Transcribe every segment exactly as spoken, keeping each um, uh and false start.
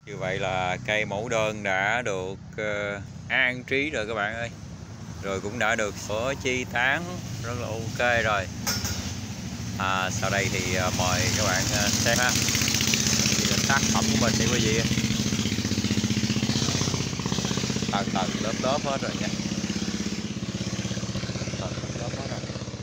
Như vậy là cây mẫu đơn đã được uh, an trí rồi các bạn ơi. Rồi cũng đã được sửa chi tán rất là ok rồi. À, sau đây thì uh, mời các bạn uh, xem ha. Đây là tác phẩm của mình đi quý vị. Tầng tầng lớp lớp hết rồi nha. Tầng tầng lớp hết rồi.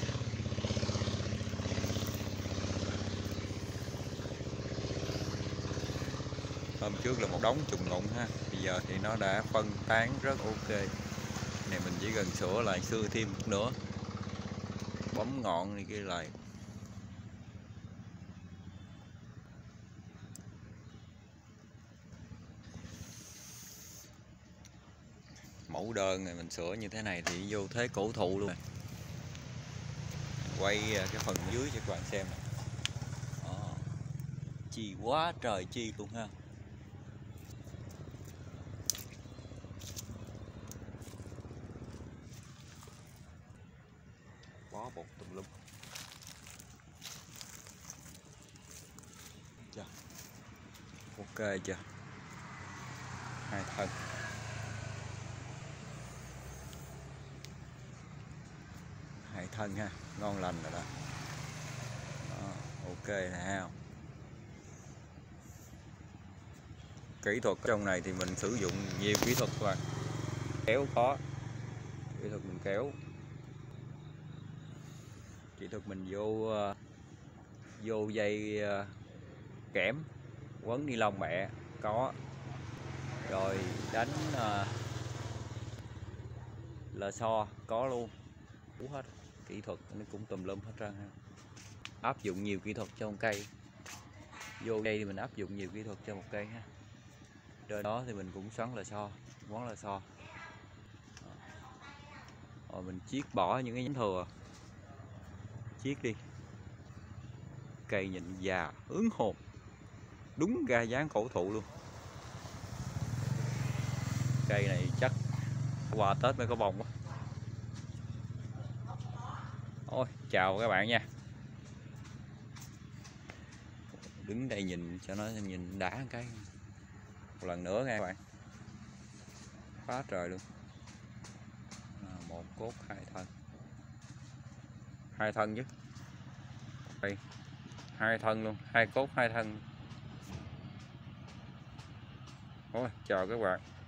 Hôm trước là một đống chùm ngụng ha. Bây giờ thì nó đã phân tán rất ok. Này mình chỉ cần sửa lại xưa thêm một nữa. Bấm ngọn này kia lại. Mẫu đơn này mình sửa như thế này thì vô thế cổ thụ luôn. Quay cái phần dưới cho các bạn xem này. Đó. Chi quá trời chi luôn ha. Bó bột tùm lum. Chưa? Ok chưa? Hai thân. Hai thân ha, ngon lành rồi đó. Đó, ok nè không? Kỹ thuật trong này thì mình sử dụng nhiều kỹ thuật các bạn. Kéo có. Kỹ thuật mình kéo. Kỹ thuật mình vô vô dây kẽm, quấn ni lông mẹ có. Rồi đánh uh, lò xo có luôn. Đủ hết. Kỹ thuật nó cũng tùm lum hết trơn ha. Áp dụng nhiều kỹ thuật cho một cây. Vô đây thì mình áp dụng nhiều kỹ thuật cho một cây ha. Trên đó thì mình cũng xoắn lò xo, quấn lò xo. Rồi mình chiết bỏ những cái nhánh thừa. Chiết đi. Cây nhìn già hứng hồn. Đúng ra dáng cổ thụ luôn. Cây này chắc qua Tết mới có bông quá. Ôi, chào các bạn nha. Đứng đây nhìn cho nó nhìn đã một cái. Một lần nữa nha các bạn. Phá trời luôn. À, một cốt hai thân. Hai thân chứ. Đây. Hai thân luôn, hai cốt hai thân. Ôi, chào các bạn.